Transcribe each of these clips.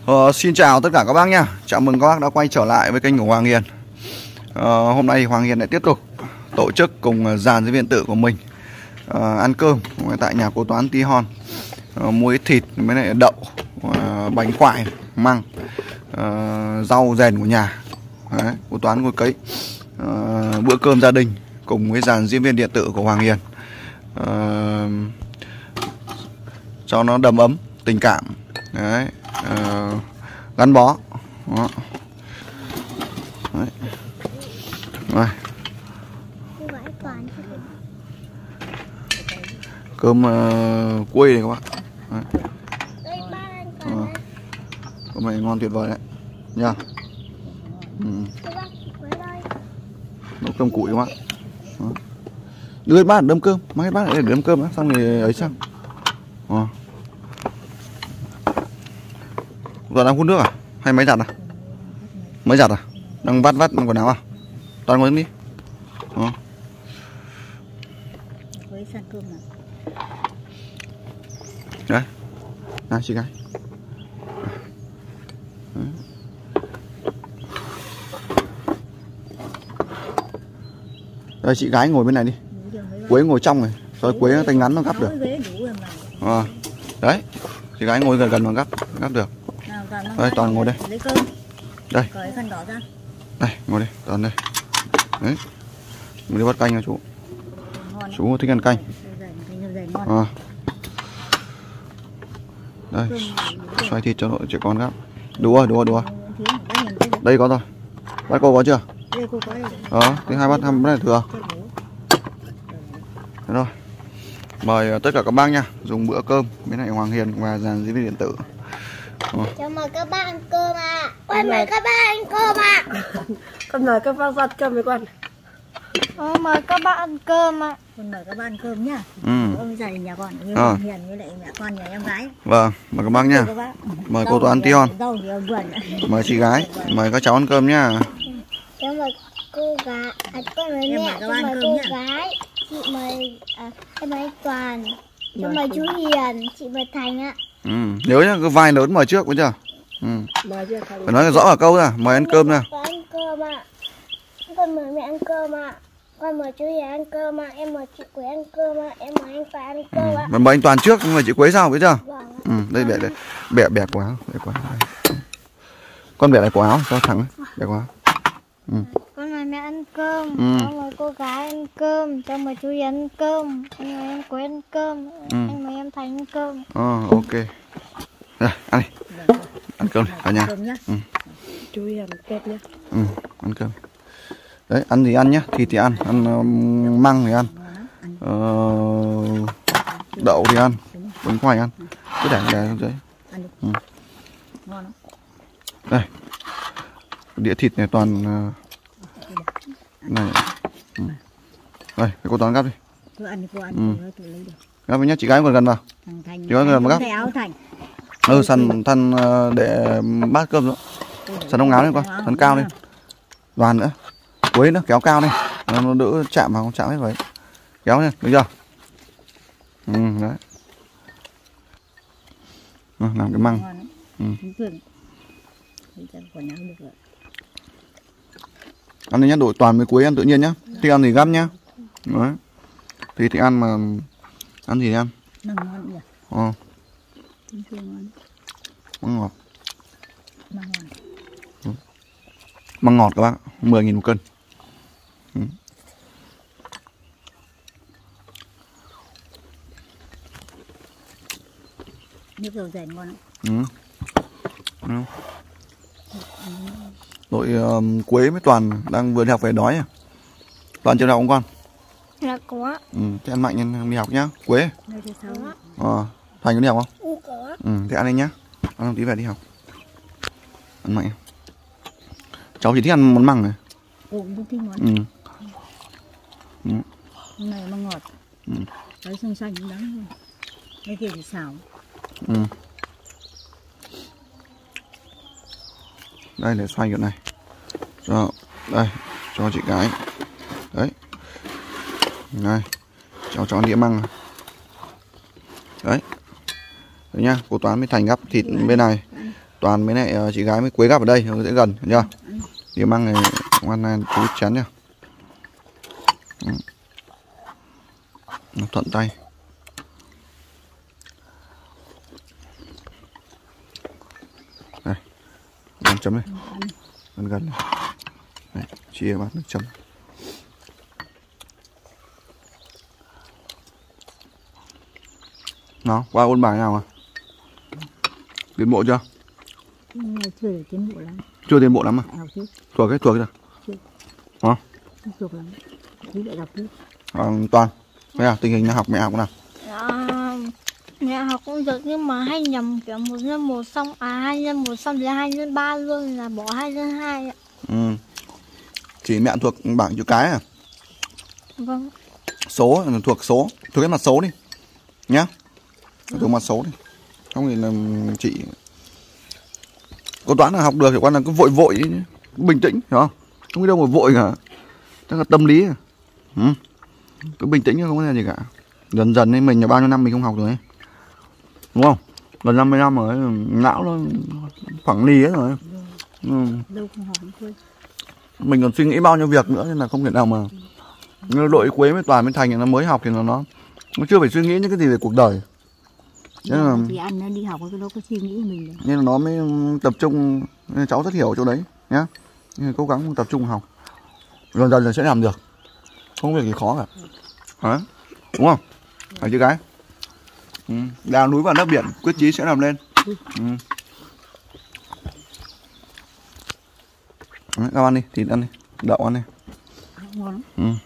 Xin chào tất cả các bác nha. Chào mừng các bác đã quay trở lại với kênh của Hoàng Hiền. Hôm nay Hoàng Hiền lại tiếp tục tổ chức cùng dàn diễn viên tự của mình ăn cơm tại nhà cô Toán Tí Hon. Mua ít thịt với lại đậu, bánh quại, măng, rau rèn của nhà. Đấy, cô Toán ngồi cấy. Bữa cơm gia đình cùng với dàn diễn viên điện tử của Hoàng Hiền, cho nó đầm ấm tình cảm. Đấy, gắn bó. Đó. Đấy. Rồi. Cơm quây này các bạn. Cơm này ngon tuyệt vời đấy nha. Nấu cơm củi các bạn. Đó. Đưa bát đâm cơm, mấy bát để đâm cơm xong thì ấy sang. Giờ đang hút nước à? Hay máy giặt à? Máy giặt à? Đang vắt quần áo à? Toàn ngồi đi. Đấy. Này chị gái. Đây chị gái ngồi bên này đi. Quế ngồi trong này. Rồi Quế tay ngắn nó gắp được. Đấy. Chị gái ngồi gần mà gắp được. Đây Toàn ngồi đây. Đây. Đây ngồi đây Toàn đây. Đấy. Mình đi bắt canh nha chú. Chú thích ăn canh. Đây. Xoay thịt cho đội trẻ con gắp. Đùa. Đây có rồi. Bát cô có chưa? Thứ hai bát này thừa. Thế rồi. Mời tất cả các bác nha, dùng bữa cơm với lại Hoàng Hiền và dàn diễn viên điện tử. Chào mời các bạn ăn cơm ạ. Con mời các bạn ăn cơm ạ. Con mời các bác ăn cơm với con. Mời các bạn ăn cơm ạ. Con mời các bạn ăn cơm nhá. Ông gia đình nhà con, với Hoàng Hiền với lại mẹ con nhà em gái. Vâng, mời các bác nha. Mời cô Toán Tí Hon. Mời chị gái, mời các cháu ăn cơm nhá. Chào mời cô gái, con mời mẹ, chào mời cô gái. Chị mời em mời anh Toàn. Chào mời chú Hiền, chị mời Thành ạ. Nhớ nhá, cái vai lớn mời trước biết chưa? Phải nói rõ ở câu ra, mời ăn cơm nè. Con ăn cơm ạ. Con mời mẹ ăn cơm ạ. Con mời chú Hiền ăn cơm ạ. Em mời chị Quế ăn cơm ạ. Em mời anh Toàn ăn cơm ạ. Mời anh Toàn trước, nhưng mà chị Quế sau biết chưa? Vâng. Đây bẻ quả áo, con bẻ lại quả áo cho thẳng, bẻ quả áo. Con mời mẹ ăn cơm, con mời cô gái ăn cơm, cho mời chú Hiền ăn cơm, anh mời em Quế ăn cơm, anh mời em Thành ăn cơm. Ok. Rồi, ăn đi. Ăn cơm đi, cả nhà. Chú Hiền kết nhé. Ăn cơm. Đấy, ăn gì ăn nhá, thịt thì ăn măng thì ăn, đậu thì ăn, bánh khoai ăn, cứ để xuống dưới. Đây, đĩa thịt này toàn này. Đây, cái cô Toán gắp đi. Gắp với nhá, chị gái còn gần vào. Chị gái gần vào gắp. Săn để bát cơm nữa. Săn ống áo lên con, săn cao lên. Đoàn nữa. Quế nữa, kéo cao lên. Nó đỡ chạm vào, không chạm hết vậy. Kéo lên, được chưa? Đấy. Làm cái măng. Ăn đi nhá, đổi Toàn với Quế ăn tự nhiên nhá. Thích ăn thì gắp nhá. Đấy. Thì ăn mà ăn gì thì ăn. Măng ngọt. Măng ngọt các bác, 10.000 một cân. Nước dầu rèn ngon lắm. Đội Quế với Toàn đang vừa đi học về đói à? Toàn chưa đi học không con? Dạ có. Thế ăn mạnh nên đi học nhá. Quế. Thành có đi học không? Có. Thế ăn đi nhá. Ăn một tí về đi học. Ăn mạnh. Cháu chỉ thích ăn món măng này. Cũng thích món. Này măng ngọt. Đấy xanh xanh cũng đáng luôn. Cái kia thì xào. Đây để xoay kiểu này. Đây, cho chị gái. Đấy. Này, cho đĩa măng. Đấy. Đấy nhá, cô Toán mới Thành gắp thịt bên này. Toàn với lại chị gái với Quế gặp ở đây nó sẽ gần, hiểu chưa? Thì mang này ngoan này chú chén nhá. Nó thuận tay. Đây, ăn chấm đây, ăn gần này. Đây, chia bát nước chấm. Nó qua ôn bài nào à? Tiến bộ chưa? Chưa được tiến bộ lắm. Chưa tiến bộ lắm à? Thuộc chưa? Hả? Thuộc lắm. Chứ lại đọc chứ. Toàn, thế à, tình hình học mẹ học nào? Mẹ học cũng được nhưng mà hay nhầm kiểu 1x1 xong 2x1 xong thì 2x3 luôn là bỏ 2x2 ạ. Chỉ mẹ thuộc bảng chữ cái à? Vâng. Số thuộc cái mặt số đi nhá. Thuộc mặt số đi. Không thì là chị có toán là học được, thì quan là cứ vội ấy, cứ bình tĩnh, hiểu không? Không biết đâu mà vội cả. Chắc là tâm lý à. Cứ bình tĩnh không có gì cả. Dần dần ấy, mình là bao nhiêu năm mình không học rồi ấy. Đúng không? Gần 50 năm rồi, não nó phẳng lì hết rồi. Đâu không học thôi. Mình còn suy nghĩ bao nhiêu việc nữa nên là không thể nào mà đội Quế với Toàn với Thành nó mới học thì nó chưa phải suy nghĩ những cái gì về cuộc đời. Nên là thì ăn nó đi học cái nó có suy nghĩ mình rồi. Nên là nó mới tập trung, nên cháu rất hiểu chỗ đấy nhá. Nên cố gắng tập trung học. Dần dần sẽ làm được. Không có việc gì khó cả. Hả? Đúng không? Phải chứ gái? Đào núi vào nước biển, quyết chí sẽ làm lên. Đấy, các ăn đi, thịt ăn đi, đậu ăn đi. Ngon.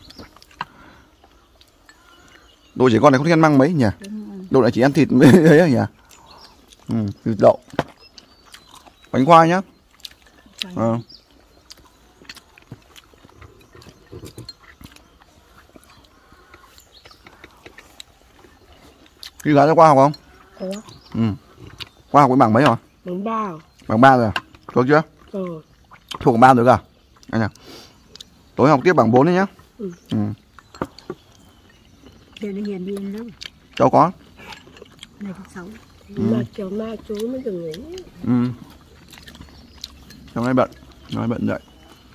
Đồ trẻ con này không thích ăn măng mấy nhỉ? Đồ này chỉ ăn thịt mới ấy nhỉ? Thịt đậu. Bánh khoai nhá. Khi gái cho qua học không? Có. Qua học với bảng mấy rồi? Bảng 3. Bảng 3 rồi à? Thuộc chưa? Thuộc bảng 3 rồi cả. Anh à. Tối học tiếp bảng 4 đấy nhá. Giờ nó Hiền đi ăn đâu? Cháu có. Này thứ 6. Mà chiều mai chú mới được nghỉ. Cháu nay bận. Nói bận dậy.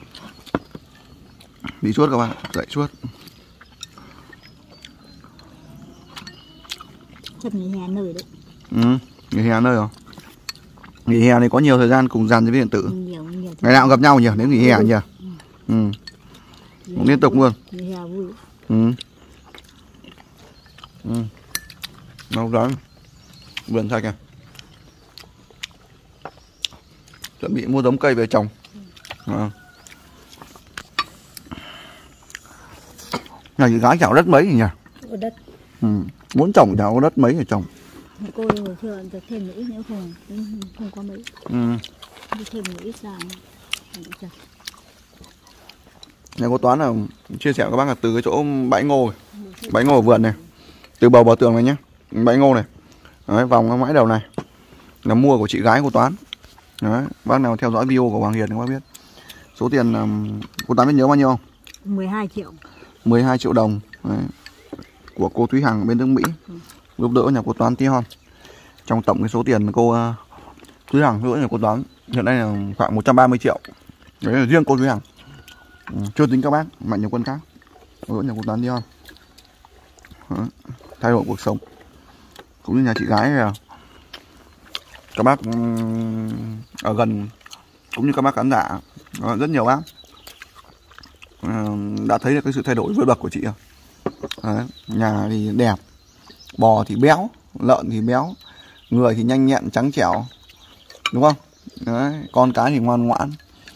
Đi suốt các bạn, dậy suốt. Sắp nghỉ hè nơi đấy. Nghỉ hè nơi rồi. Nghỉ hè này có nhiều thời gian cùng dàn với điện tử. Nhiều Ngày nào cũng gặp nhau nhỉ, nếu nghỉ hè nhỉ. Liên tục luôn. Nghỉ hè vui. Nấu đó. Vườn sạch à. Chuẩn bị mua giống cây về trồng. Nhà chị gái chảo đất mấy nhỉ? Có đất. Muốn trồng chảo có đất mấy để trồng. Cô hồi xưa được thêm một ít nữa không có mấy. Thêm một ít ra. Nhà cô Toán là chia sẻ với các bác là từ cái chỗ bãi ngô ở vườn này, từ bờ tường này nhé, bãi ngô này, đấy, vòng cái mãi đầu này là mua của chị gái cô Toán. Đấy, bác nào theo dõi video của Hoàng Hiền thì các bác biết số tiền cô Toán biết nhớ bao nhiêu không? 12 triệu. 12 triệu đồng. Đấy, của cô Thúy Hằng bên nước Mỹ giúp đỡ nhà cô Toán tí hon. Trong tổng cái số tiền cô Thúy Hằng giúp đỡ nhà cô Toán hiện nay là khoảng 130 triệu. Đấy là riêng cô Thúy Hằng. Chưa tính các bác mạnh nhiều quân khác giúp đỡ nhà cô Toán tí hon. Thay đổi cuộc sống. Cũng như nhà chị gái này, các bác ở gần cũng như các bác khán giả rất nhiều bác đã thấy được cái sự thay đổi vượt bậc của chị. Đấy, nhà thì đẹp, bò thì béo, lợn thì béo, người thì nhanh nhẹn trắng trẻo, đúng không? Đấy, con cái thì ngoan ngoãn,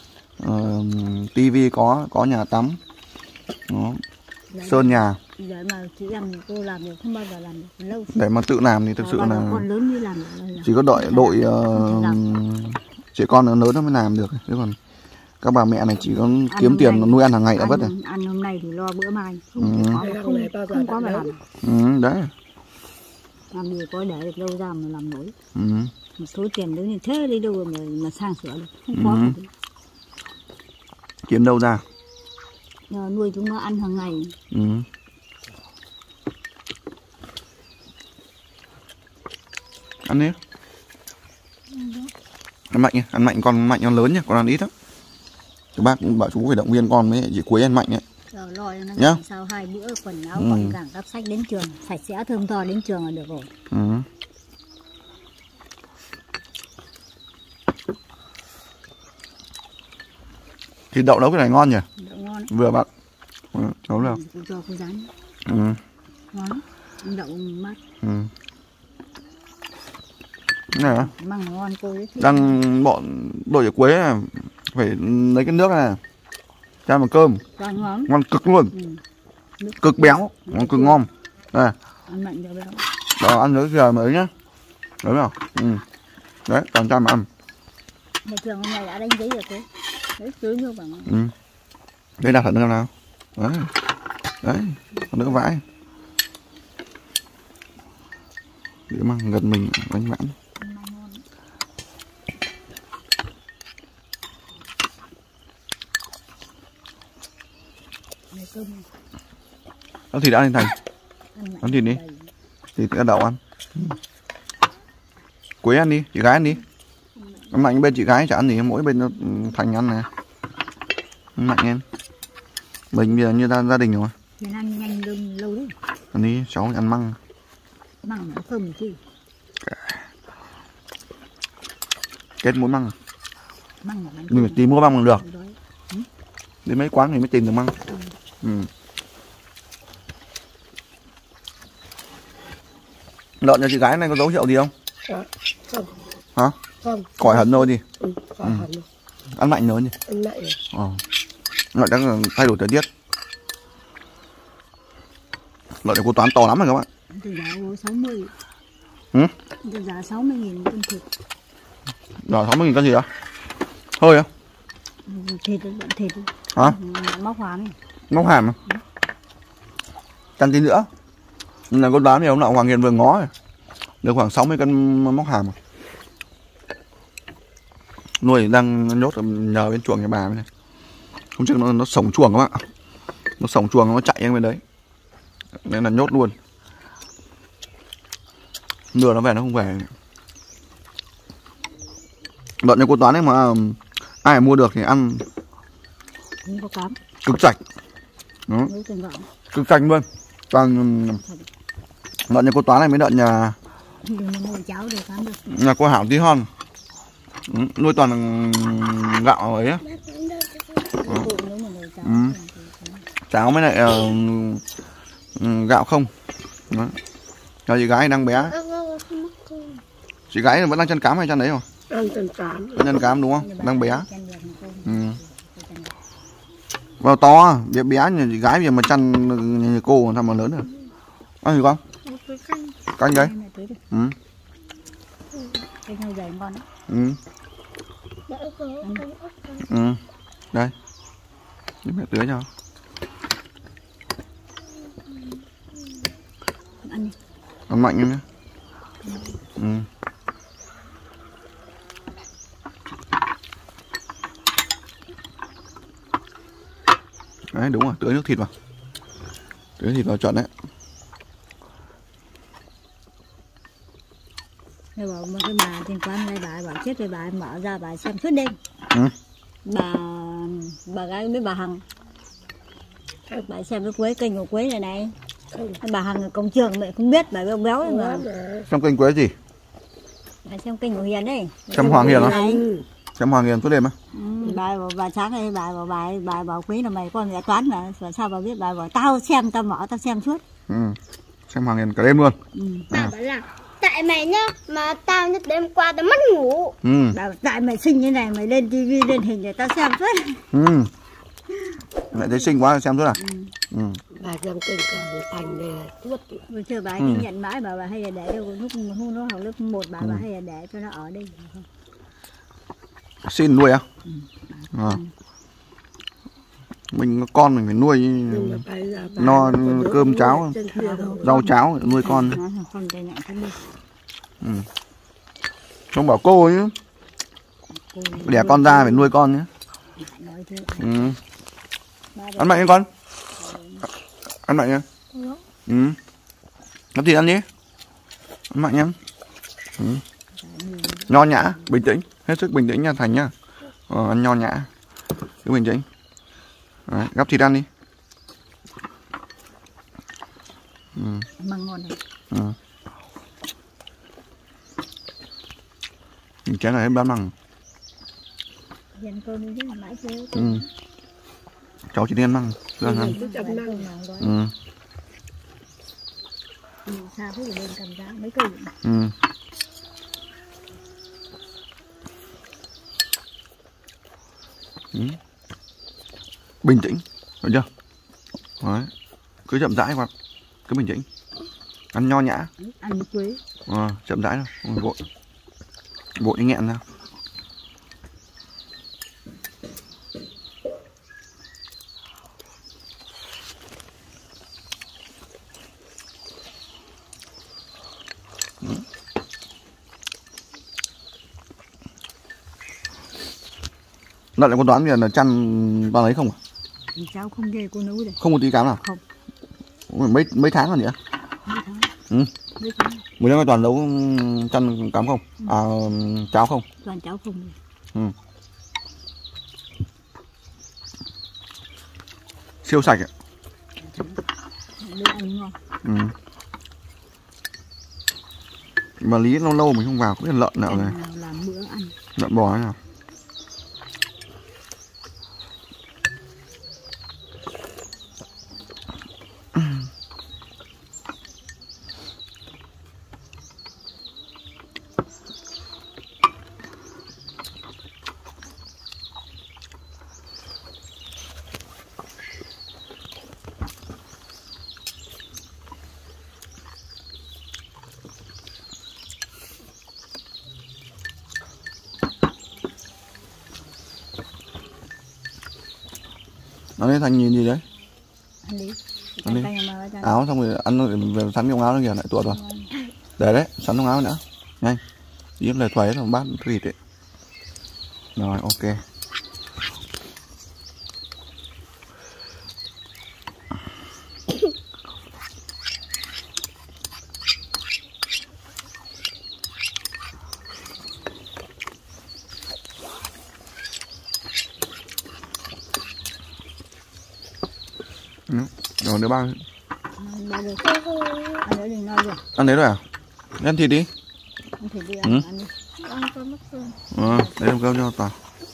tivi có nhà tắm, đó. Sơn nhà. Để mà chị làm cô làm được không bao giờ làm được lâu. Để mà tự làm thì thực sự là con lớn như làm chỉ có đội trẻ con lớn nó mới làm được, chứ còn các bà mẹ này chỉ có kiếm tiền nuôi ăn hàng ngày đã vất rồi. Ăn hôm nay thì lo bữa mai, không có mà làm. Đấy. Làm gì có để được đâu ra mà làm nổi. Một số tiền lớn như thế đi đâu mà sang sửa được, không có. Kiếm đâu ra? Nuôi chúng nó ăn hàng ngày. Ăn đi. Ăn mạnh nhé, ăn mạnh con lớn nhé, con ăn ít lắm. Các bác bảo chú phải động viên con với chị Quế ăn mạnh ấy. Rồi nó nhá. sau 2 bữa quần áo gọn gàng cặp sách đến trường, sạch sẽ thơm tho đến trường là được rồi. Thịt đậu nấu cái này ngon nhỉ? Đậu ngon. Vừa bạn. Cháu nào? Cho cô rán. Ngon. Đậu mát. Này á. Măng ngon cô đấy. Đang bọn đội Quế này, phải lấy cái nước này cho vào cơm. Ngon cực luôn. Cực béo, ngon cực ngon. Đây. Ăn mạnh cho béo. Đó, ăn nữa giờ mới nhá. Đúng không? Đấy, toàn cho mà ăn. Nhà trường hôm nay đã đánh giấy rồi cô. Đấy, tưới nước vào. Đây đặt hẳn nước nào. Đấy. Đấy, còn nước vãi. Để mang gần mình bánh mãn. Ăn thịt đã lên Thành. Ăn thịt đi. Thịt đã đậu ăn. Quế ăn đi, chị gái ăn đi. Ăn mạnh bên chị gái chả ăn gì, mỗi bên Thành ăn này. Ăn mạnh em. Mình bây giờ như gia đình rồi. Mình ăn nhanh lâu đấy. Ăn đi, cháu ăn măng. Măng nó thơm chứ. Kết muốn măng. Măng mình phải tìm mua măng bằng được. Đến mấy quán thì mới tìm được măng. Lợn nhà chị gái này có dấu hiệu gì không? Không. Hả? Không. Còi hẳn thôi đi. Còi hẳn. Ăn mạnh nữa nhỉ? Ăn mạnh rồi. Lợn đang thay đổi thời tiết. Lợn này cô Toán to lắm rồi các bạn. Từ giá 60. Từ giá 60.000 cân thịt. Rồi 60.000 cân gì đó? Hơi á? Thịt. Hả? Móc hàm. Móc hàm à? Cân tí nữa. Là cô Toán thì ông nào Hoàng Hiền vừa ngó rồi. Được khoảng 60 cân móc hàm. Nuôi đang nhốt nhờ bên chuồng nhà bà này. Không chắc nó sổng chuồng các bạn. Nó sổng chuồng nó chạy sang bên đấy. Nên là nhốt luôn. Lừa nó về nó không về. Lợn nhà cô Toán ấy mà ai mua được thì ăn Không có cám. cực sạch. Đó. Cực sạch luôn. Toàn lợn nhà cô Toán này mới lợn nhà nhà cô Hảo Tí Hon. Nuôi toàn gạo ấy á. Cháo mới lại gạo không. Đó. Cho chị gái đang bé. Chị gái vẫn đang chăn cám hay chăn đấy rồi? Ăn chăn cám. Chăn cám đúng không? Đang bé. Vào to, bé bé như chị gái bây giờ mà chăn như cô làm mà lớn rồi. Ăn gì con? Canh đấy. Cái nhau dày ngon. Đây. Để mẹ tưới cho. Ăn mạnh em nhé. Đấy đúng rồi, tưới nước thịt vào. Tưới thịt vào chuẩn đấy. Rồi bảo một cái bà trên quán này bà bảo chết rồi bà mở ra bà xem suốt đêm. Bà gái với bà Hằng. Bà xem cái Quế kênh của Quế này. Bà Hằng ở công trường mẹ không biết bà với ông béo mà. Xem kênh Quế gì? Bà xem kênh của Hiền đấy. Xem Hoàng Hiền hả? Xem Hoàng Hiền suốt đêm á? Bà sáng nay bà bảo Quế là mày con mẹ Toán là sao bà biết, bà bảo tao xem tao mở tao xem suốt. Xem Hoàng Hiền cả đêm luôn. Bà bảo là tại mày nhá, mà tao nhất đêm qua tao mất ngủ. Bà bảo tại mày xinh như này mày lên tivi lên hình để tao xem suốt. Lại thấy xinh quá xem suốt à? Bà xem kênh của Thành này là suốt. Bây giờ bà đi nhận mãi bà hay là để lúc hôm nó học lớp 1 bà hay là để cho nó ở đây. Xin nuôi á? Mình có con mình phải nuôi no cơm cháo, rau cháo nuôi con. Không bảo cô ấy đẻ con ra phải nuôi con nhé. Ăn mạnh nha con. Ăn mạnh nha. Làm gì ăn đi. Ăn mạnh nha. Nho nhã, bình tĩnh. Hết sức bình tĩnh nha Thành nhá. Ăn nho nhã. Cứ bình tĩnh. Đấy, gắp thịt ăn đi. Măng ngon này. Chén này hết bán măng. Ăn cơm đi chứ mãi chưa. Cháu chỉ đi ăn măng. Chưa ăn ăn. Xa thế thì lên cầm giá mấy cây. Bình tĩnh, được chưa? Đấy. Cứ chậm rãi qua, cứ bình tĩnh. Ăn nho nhã. Ăn quế. Chậm rãi thôi, không vội. Vội đi nghẹn ra. Đợt này con Toán bây giờ là chăn bao lấy không à? Cháu không ghê cô nấu đây. Không một tí cám nào? Không. Mấy tháng rồi nhỉ? Mấy tháng. Mấy tháng. Mới đây Toàn nấu chăn cám không? Cháo không? Toàn cháo không. Siêu sạch ạ. Đưa ăn ngon. Mà lý lâu lâu mình không vào, có cái lợn nào này. Làm bữa ăn. Lợn bò nào. Ăn đi Thành nhìn gì đấy? Ăn đi. Ăn đi. Áo xong rồi ăn về sắn trong áo nó kìa lại tuột rồi. Để đấy, sắn trong áo nữa. Nhanh. Yếm lời thuế rồi bát thịt đấy. Rồi ok. Rồi đứa ba. Ăn đấy đừng nói rồi. Ăn đấy rồi à? Ăn thịt đi. Ăn thịt đi ăn đi. Ăn cơm mất cơm. Để làm cơm cho Toàn.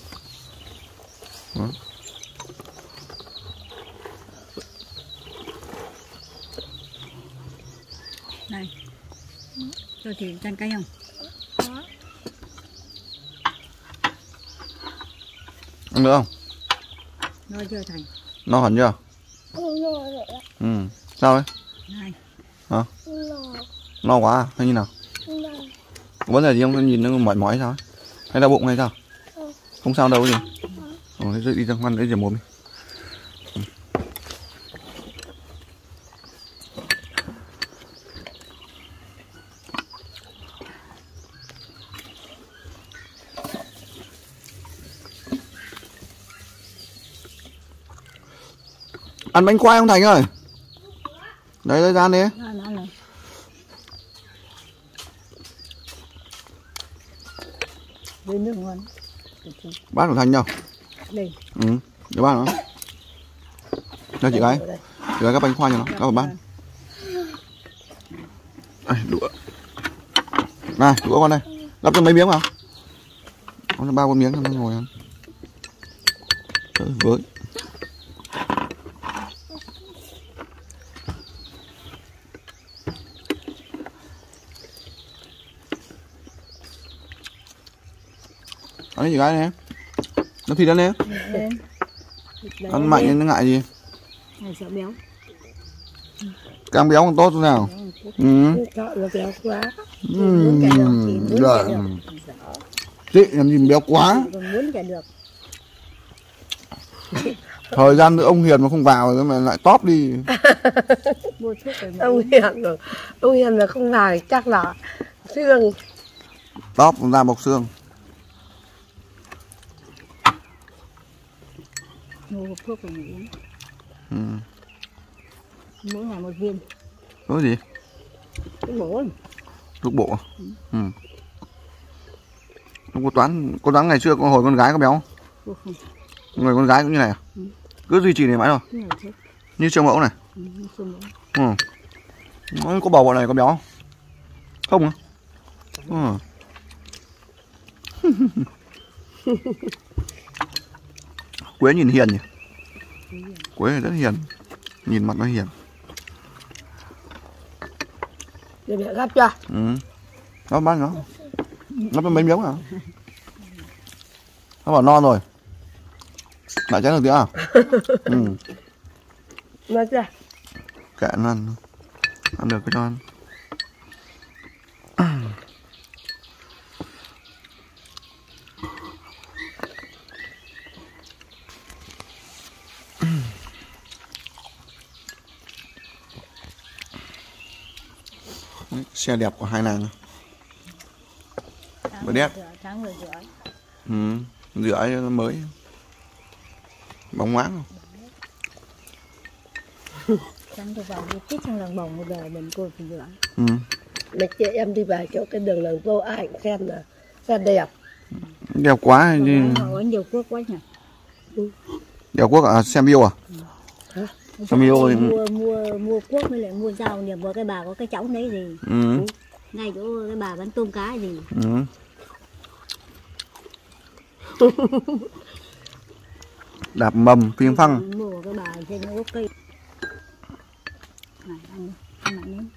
Này. Cho thịt chan cay không? Có. Ăn được không? No chưa Thành? No hẳn chưa? No rồi ạ. Sao đấy? Này. Hả? No. No quá à? Hay như nào? No. Có vấn đề gì không? Nhìn nó mỏi mỏi sao? Hay đau bụng hay sao? Không sao đâu gì. Thế đi ra ngoan để rửa mồm đi. Ăn bánh khoai không Thành ơi? Đấy ra ăn đi. Với nước ngon. Bát của Thành đâu? Đây. Để bát nữa. Đây chị gái. Chị gái các bánh khoai cho nó, các vào bát. Đũa. Này, đũa con đây. Gắp cho mấy miếng vào. Có cho 3-4 miếng cho nó ngồi ăn. Với. Ăn đi chị gái này. Nó thịt ăn đi. Ăn mạnh nên nó ngại gì. Này sợ béo. Càng béo càng tốt thế nào. Sợ là béo quá. Rồi. Chị làm gì béo quá. Muốn cả được. Thời gian nữa ông Hiền mà không vào rồi mà lại tóp đi. Ông Hiền là không vào thì chắc là xương. Tóp ra bọc xương. Mua hộp thuốc của mình uống. Mỗi ngày một viên. Có gì? Thuốc bổ. Thuốc bổ. Cô Toán ngày xưa hồi con gái có béo Cô không. người con gái cũng như này à? Cứ duy trì này mãi rồi như siêu mẫu này. Có bầu bọn này có béo không á? Quế nhìn hiền nhỉ. Quế rất hiền, nhìn mặt nó hiền. Để mẹ gắp cho. Nó bán nó có mấy miếng à? Nó bảo non rồi. Lại chén được tí à? Nói chưa? Kệ nó ăn. Ăn được cái cho ăn. Xe đẹp của hai nàng. Bữa đẹp. Rửa nó mới. Bóng máng không? Sáng tôi vào đi tít trong làng bồng một đời mình cô thì rửa. Mấy chị em đi vào chỗ cái đường làng vô ai cũng khen là xe đẹp. Đẹp quá đi. Có nhiều quốc quá nhỉ. Đẹp quốc à? Xem yêu à? Hả? Xem yêu mua quốc với lại mua rau nhờ vừa cái bà có cái chõng đấy gì. Ngay chỗ cái bà bán tôm cá gì. Đạp mầm phiêng phăng. Mua cái bà trên nó có cây. Này ăn mạnh lên.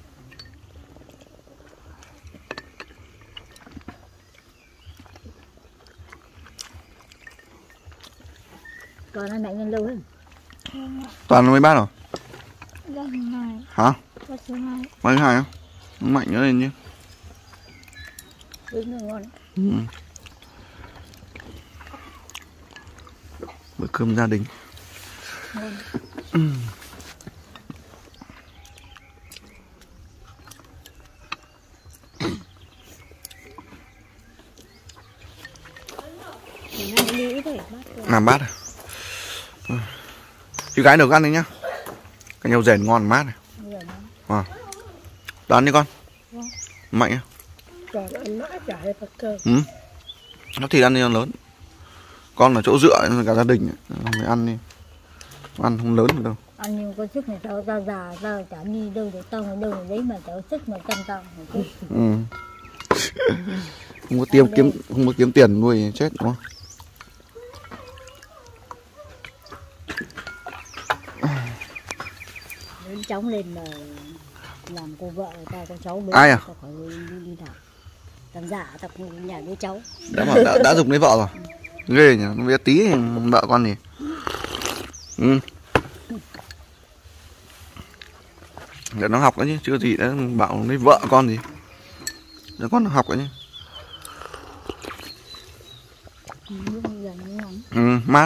Còn ăn mạnh lên lâu hơn. Toàn mấy bát rồi? Lần này. Hả? Lần thứ hai. Mấy hai á? Mạnh nữa lên chứ. Đúng rồi ngon. Bữa cơm gia đình. Làm bát à? Chị gái được ăn đấy nhá. Cái nhau rền ngon mát này. Đoán đi con. Mạnh á. Còn ăn mãi chả hay phát cơm. Nó thịt ăn đi ăn lớn. Con ở chỗ dựa cả gia đình phải ăn đi. Ăn không lớn được đâu. Ăn nhưng có sức này tao già tao chả đi đâu để tao ở đâu để đấy mà tao sức mà chăm tao. Không có kiếm tiền nuôi chết đúng không? Đến cháu lên mà làm cô vợ tao con cháu ai à? Tao phải đi học. Tao giả tao không nhà đứa cháu. Đã dùng lấy vợ rồi. Ghê nhỉ, nó bé tí vợ con gì. Để nó học đấy chứ, chưa gì đã bảo lấy vợ con gì. Để con nó học đấy nhé. Mát.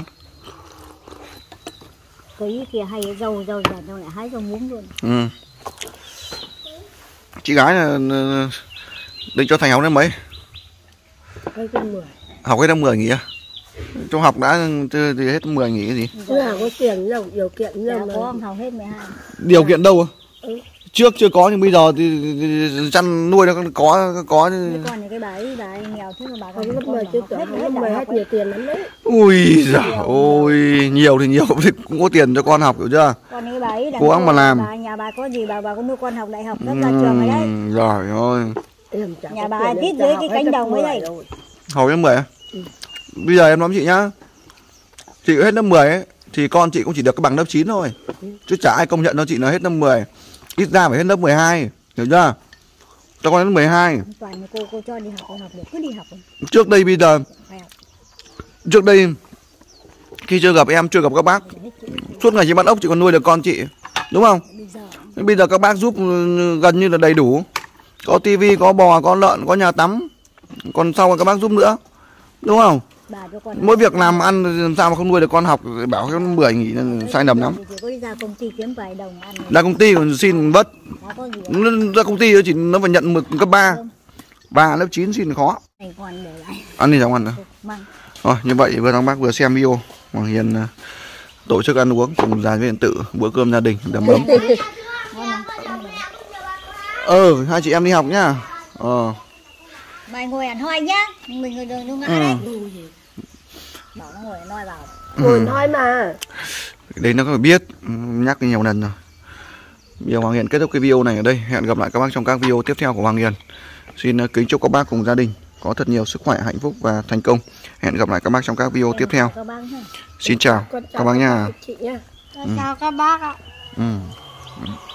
Cái kia hay rau dần tao lại hái rau muống luôn. Chị gái là định cho Thành học đến mấy? Hết năm 10. Học hết năm 10 nghỉ à? Trong học đã thì hết 10 nghỉ cái gì? Là có tiền đâu, điều kiện đâu mà. Có ông học hết 12. Điều kiện đâu à? Trước chưa có nhưng bây giờ thì chăn nuôi nó có. Con này cái bà ấy nghèo thế mà bà còn lớp 10 chưa tưởng lớp 10 hết nhiều tiền lắm đấy. Ui giời ôi, nhiều thì nhiều thì cũng có tiền cho con học hiểu chưa? Con này bà ấy cố gắng mà làm. Nhà bà có gì bà có nuôi con học đại học rất là trường rồi đấy. Rồi ơi. Nhà bà tít dưới cái cánh đồng ấy đây. Học đến 10 à? Bây giờ em nói chị nhá. Chị hết lớp 10 ấy thì con chị cũng chỉ được cái bằng lớp 9 thôi. Chứ chả ai công nhận cho chị nó hết lớp 10. Ít ra phải hết lớp 12, hiểu chưa? Cho con đến 12. Toàn cô cho đi học được, cứ đi học. Trước đây bây giờ trước đây khi chưa gặp em, chưa gặp các bác, suốt ngày chị bắt ốc chị còn nuôi được con chị, đúng không? Bây giờ các bác giúp gần như là đầy đủ. Có tivi, có bò, có lợn, có nhà tắm. Còn sau các bác giúp nữa, đúng không? Mỗi việc làm ăn làm sao mà không nuôi được con học, bảo cái 10 nghỉ sai lầm lắm. Ra công ty kiếm vài đồng ăn. Ra công ty còn xin vất. Ra công ty chỉ nó phải nhận cấp 3 và lớp 9 xin khó. Ăn đi chẳng ăn nữa. Rồi, như vậy vừa thằng bác vừa xem video Hoàng Hiền tổ chức ăn uống cùng Già Điện Tử, bữa cơm gia đình đầm ấm. Hai chị em đi học nhá. Mày ngồi ăn hoi nhá. Mình ngồi đường đúng ngã đấy. Bảo nó ngồi nói vào. Ngồi nói mà. Đấy nó có biết, nhắc nhiều lần rồi. Bây giờ Hoàng Hiền kết thúc cái video này ở đây. Hẹn gặp lại các bác trong các video tiếp theo của Hoàng Hiền. Xin kính chúc các bác cùng gia đình có thật nhiều sức khỏe, hạnh phúc và thành công. Hẹn gặp lại các bác trong các video tiếp theo. Xin chào các bác nha. Chào các bác ạ. Ừ.